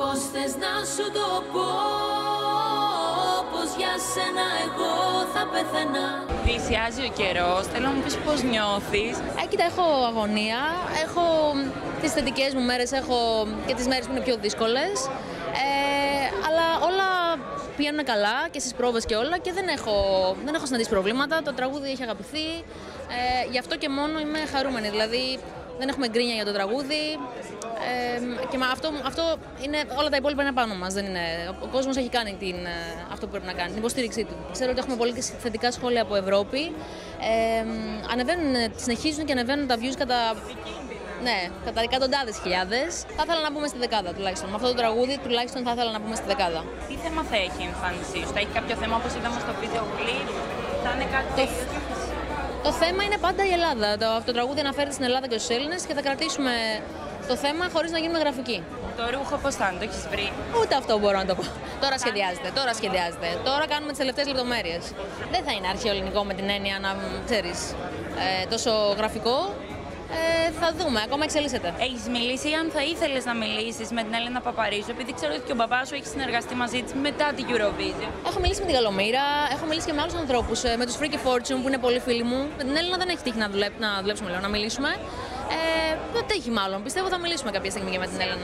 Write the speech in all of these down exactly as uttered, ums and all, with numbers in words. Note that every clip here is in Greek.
Πώς θες να σου το πω, πως για σένα εγώ θα πεθαίνα. Πλησιάζει ο καιρός, θέλω να μου πεις πώς νιώθεις. Ε, κοίτα, έχω αγωνία, έχω τις θετικές μου μέρες, έχω και τις μέρες που είναι πιο δύσκολες. Ε, αλλά όλα πηγαίνουν καλά και στις πρόβες και όλα και δεν έχω, δεν έχω συναντήσει προβλήματα. Το τραγούδι έχει αγαπηθεί, ε, γι' αυτό και μόνο είμαι χαρούμενη. Δηλαδή δεν έχουμε γκρίνια για το τραγούδι. Ε, και αυτό, αυτό είναι, όλα τα υπόλοιπα είναι πάνω μας. Δεν είναι, ο κόσμος έχει κάνει την, αυτό που πρέπει να κάνει, την υποστήριξή του. Ξέρω ότι έχουμε πολύ θετικά σχόλια από Ευρώπη. Ε, ανεβαίνουν, συνεχίζουν και ανεβαίνουν τα views κατά, ναι, κατά εκατοντάδες χιλιάδες. Θα ήθελα να μπούμε στη δεκάδα τουλάχιστον. Με αυτό το τραγούδι τουλάχιστον θα ήθελα να μπούμε στη δεκάδα. Τι θέμα θα έχει η εμφάνισή σου, θα έχει κάποιο θέμα όπως είδαμε στο βίντεο κλιπ, θα είναι κάτι... Το, το θέμα είναι πάντα η Ελλάδα. Το, αυτό το τραγούδι αναφέρεται στην Ελλάδα και στους Έλληνες και θα κρατήσουμε το θέμα χωρίς να γίνουμε γραφικοί. Το ρούχο πώς θα είναι, το έχεις βρει? Ούτε αυτό μπορώ να το πω. Τώρα σχεδιάζεται, τώρα σχεδιάζεται. Τώρα κάνουμε τις τελευταίες λεπτομέρειες. Δεν θα είναι αρχαίο ελληνικό με την έννοια να ξέρεις ε, τόσο γραφικό. Ε, θα δούμε, ακόμα εξελίσσεται. Έχεις μιλήσει ή αν θα ήθελες να μιλήσεις με την Έλενα Παπαρίζου, επειδή ξέρω ότι και ο μπαμπάς σου έχει συνεργαστεί μαζί της μετά την Eurovision? Έχω μιλήσει με την Καλομήρα, έχω μιλήσει και με άλλους ανθρώπους, με τους Freaky Fortune που είναι πολύ φίλοι μου. Με την Έλενα δεν έχει τύχει να, δουλέψ, να δουλέψουμε, λέω, να μιλήσουμε. Ε, δεν τύχει μάλλον. Πιστεύω θα μιλήσουμε κάποια στιγμή και με την Έλενα.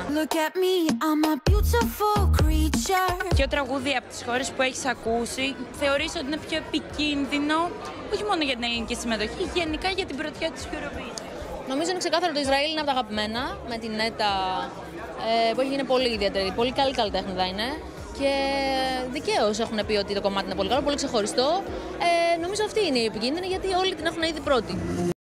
Ποιο τραγούδι από τις χώρες που έχεις ακούσει θεωρείς ότι είναι πιο επικίνδυνο, όχι μόνο για την ελληνική συμμετοχή, γενικά για την πρωτιά της Eurovision? Νομίζω είναι ξεκάθαρο το Ισραήλ είναι από τα αγαπημένα, με την Νέτα ε, που έχει γίνει πολύ ιδιαίτερη, πολύ καλή καλλιτέχνηδα είναι και δικαίως έχουν πει ότι το κομμάτι είναι πολύ καλό, πολύ ξεχωριστό. Ε, νομίζω αυτή είναι η επικίνδυνη γιατί όλοι την έχουν ήδη πρώτη.